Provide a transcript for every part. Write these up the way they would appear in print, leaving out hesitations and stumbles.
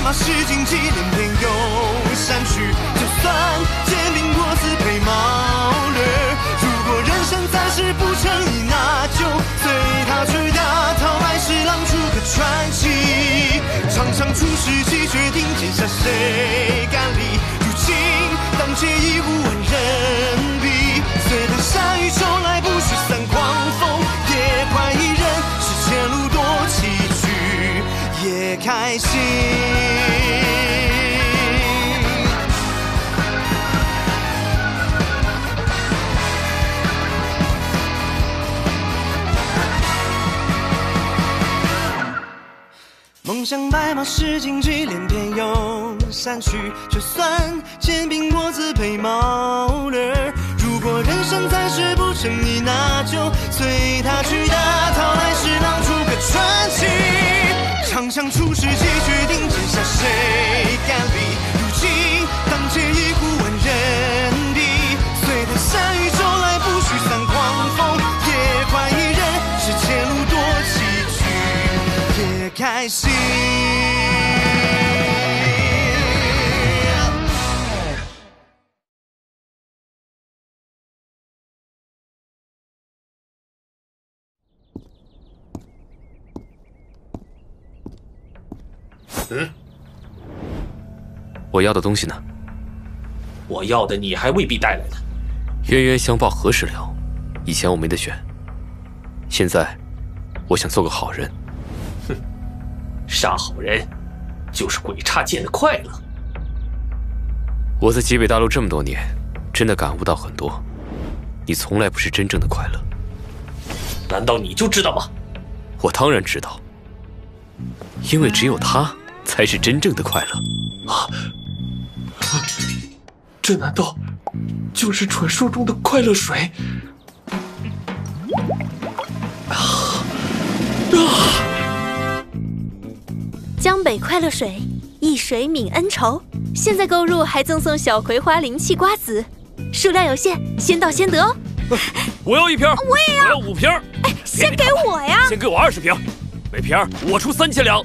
马是荆棘，连天又山去。就算肩并过自配毛驴，如果人生暂时不成意，那就随他去打。讨来是浪出个传奇，场上出世纪，决定天下谁敢理。如今当街已无万人比，随他山雨中来，不许散狂风，也快一人。是前路多崎岖，也开心。梦想白马是荆棘，连天又山去。就算肩并过自配毛驴，如果人生暂时不成意，那就随他去打。讨来是浪出个传奇，场上出世纪，决定天下谁敢比。如今当街一呼万人敌，随他山雨中来，不许散狂风，也快一人。是前路多崎岖，也开心。 我要的东西呢？ 我要的你还未必带来呢。 冤冤相报何时了？以前我没得选，现在我想做个好人。 哼，杀好人就是鬼差见的快乐。 我在极北大陆这么多年，真的感悟到很多。你从来不是真正的快乐。 难道你就知道吗？ 我当然知道，因为只有它才是真正的快乐。 啊！这难道就是传说中的快乐水？ 江北快乐水，一水泯恩仇。现在购入还赠送小葵花灵气瓜子，数量有限，先到先得哦。 我要1瓶， 我也要 ，5瓶。 哎，先给我呀！ 先给我20瓶，每瓶我出3000两。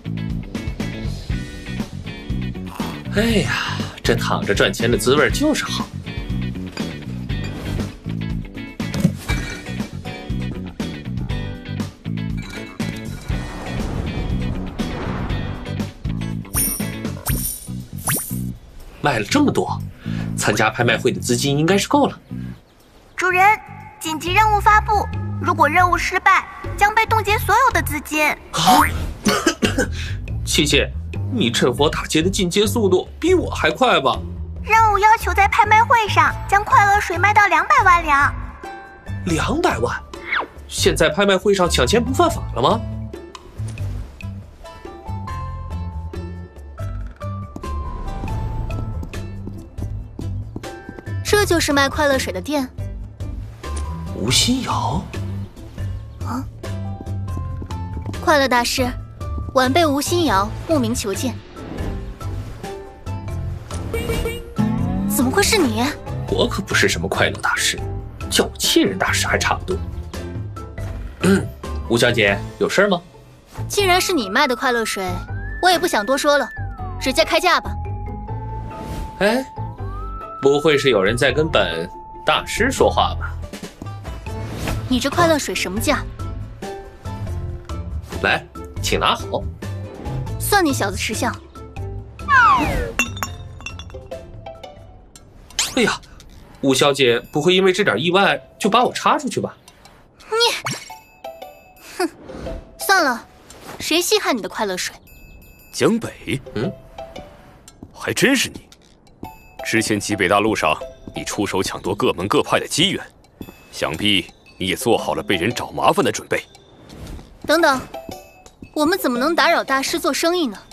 哎呀，这躺着赚钱的滋味就是好。卖了这么多，参加拍卖会的资金应该是够了。 主人，紧急任务发布，如果任务失败，将被冻结所有的资金。 啊！七七，你趁火打劫的进阶速度比我还快吧？ 任务要求在拍卖会上将快乐水卖到200万两。 200万？现在拍卖会上抢钱不犯法了吗？ 这就是卖快乐水的店。 吴新瑶？ 啊！快乐大师，晚辈吴新瑶慕名求见。怎么会是你？ 我可不是什么快乐大师，叫我气人大师还差不多。吴小姐，有事吗？ 既然是你卖的快乐水，我也不想多说了，直接开价吧。 哎，不会是有人在跟本大师说话吧？ 你这快乐水什么价？ 来，请拿好。 算你小子识相。 哎呀，吴小姐不会因为这点意外就把我插出去吧？ 你，哼，算了，谁稀罕你的快乐水？ 江北，还真是你。之前极北大陆上，你出手抢夺各门各派的机缘，想必你也做好了被人找麻烦的准备。 等等，我们怎么能打扰大师做生意呢？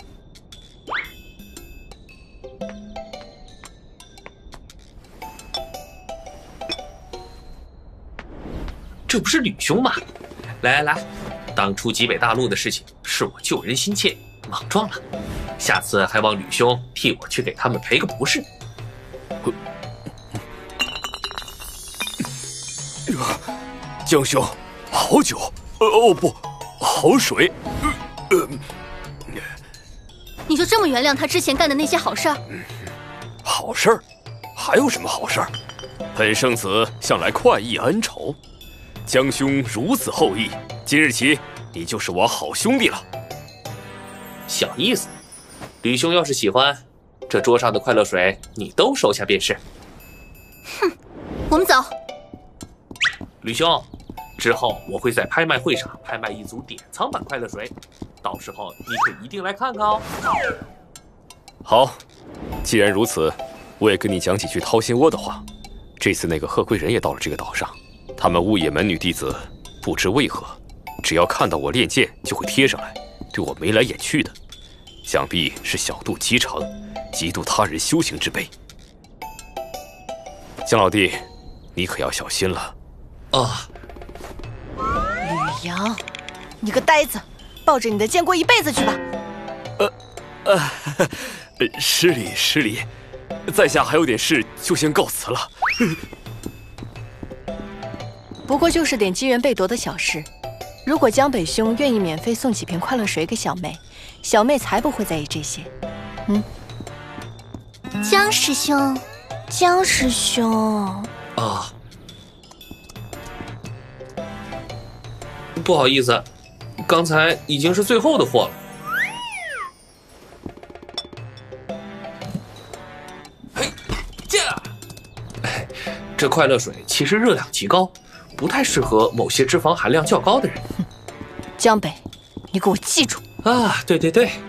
这不是吕兄吗？来来来，当初极北大陆的事情是我救人心切，莽撞了，下次还望吕兄替我去给他们赔个不是。 江兄，好酒，不，好水。 你就这么原谅他之前干的那些好事儿？ 好事儿？还有什么好事儿？本圣子向来快意恩仇，江兄如此厚意，今日起你就是我好兄弟了。 小意思，吕兄要是喜欢，这桌上的快乐水你都收下便是。 哼，我们走。 吕兄，之后我会在拍卖会上拍卖一组典藏版快乐水，到时候你可一定来看看哦。 好，既然如此，我也跟你讲几句掏心窝的话。这次那个贺贵人也到了这个岛上，他们雾野门女弟子不知为何，只要看到我练剑就会贴上来，对我眉来眼去的，想必是小肚鸡肠，嫉妒他人修行之辈。江老弟，你可要小心了。 啊， 吕阳，你个呆子，抱着你的剑过一辈子去吧。 失礼失礼，在下还有点事，就先告辞了。 不过就是点机缘被夺的小事，如果江北兄愿意免费送几瓶快乐水给小妹，小妹才不会在意这些。 江师兄，江师兄。 啊，不好意思，刚才已经是最后的货了。嘿，驾！这快乐水其实热量极高，不太适合某些脂肪含量较高的人。 江北，你给我记住啊！对对对，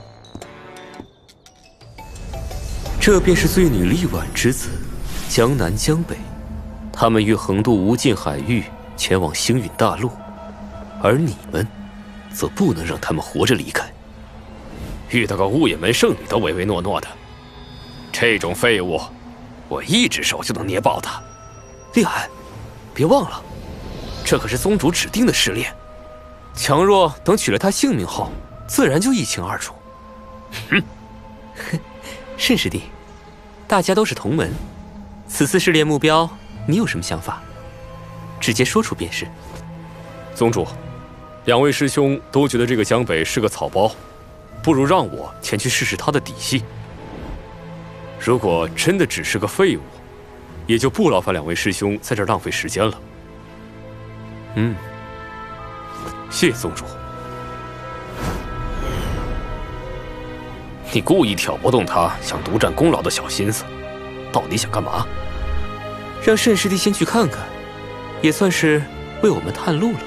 这便是醉女力婉之子，江南江北。他们欲横渡无尽海域，前往星陨大陆，而你们，则不能让他们活着离开。遇到个雾野门圣女都唯唯诺诺的，这种废物，我一只手就能捏爆他。厉害！别忘了，这可是宗主指定的试炼。强弱等取了他性命后，自然就一清二楚。哼，慎师弟，大家都是同门，此次试炼目标，你有什么想法？直接说出便是。宗主，两位师兄都觉得这个江北是个草包，不如让我前去试试他的底细。如果真的只是个废物，也就不劳烦两位师兄在这儿浪费时间了。谢谢宗主。你故意挑拨动他想独占功劳的小心思，到底想干嘛？让慎师弟先去看看，也算是为我们探路了。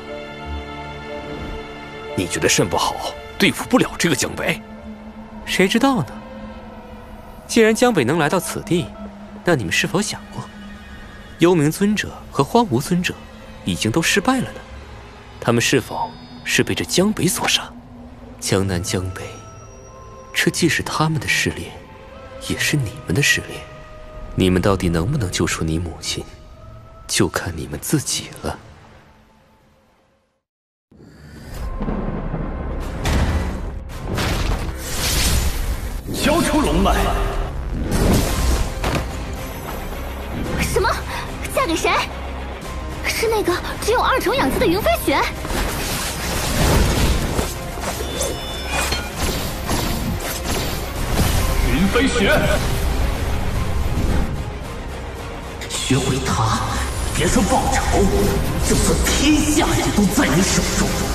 你觉得慎不好，对付不了这个江北？谁知道呢？既然江北能来到此地，那你们是否想过，幽冥尊者和荒无尊者已经都失败了呢？他们是否是被这江北所杀？江南江北，这既是他们的试炼，也是你们的试炼。你们到底能不能救出你母亲，就看你们自己了。 交出龙脉！ 什么？嫁给谁？是那个只有2成养字的云飞雪？ 云飞雪， 学会他，别说报仇，就算天下也都在你手中。